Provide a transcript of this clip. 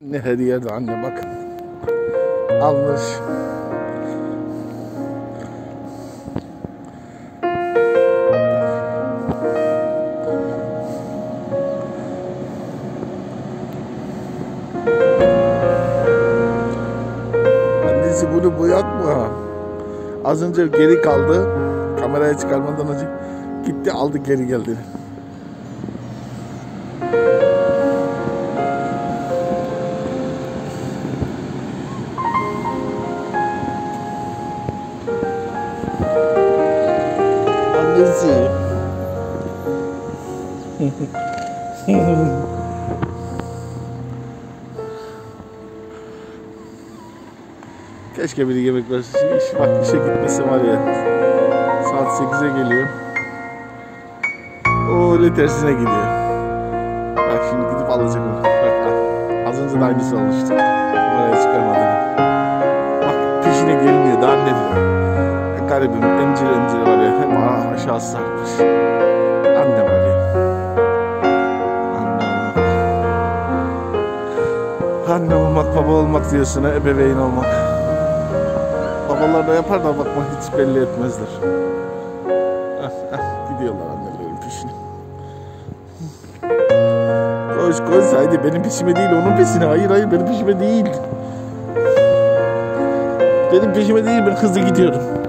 Ne her yerde anne bak. Almış. Annesi bunu boyatma. Az önce geri kaldı. Kameraya çıkarmadan önce gitti aldı geri geldi. Annesi. Keşke biri yemek versin. Bak işe gitmesi var ya. Saat 8'e geliyor. O öyle tersine gidiyor. Bak şimdi gidip alacak onu. Bak. Az önce de aynısı olmuştu. Kameraya çıkarmadan. Bak peşine gelmiyor da annem. Garibim emciri var ya. Hem aşağısı sarkmış. Anne var ya. Anne olmak, baba olmak diyorsun ha, ebeveyn olmak. Babalar da yapar da bakma hiç belli etmezler. Gidiyorlar annelerin peşine. Koş haydi, benim peşime değil onun peşine. Hayır benim peşime değil. Benim peşime değil, ben hızlı gidiyorum.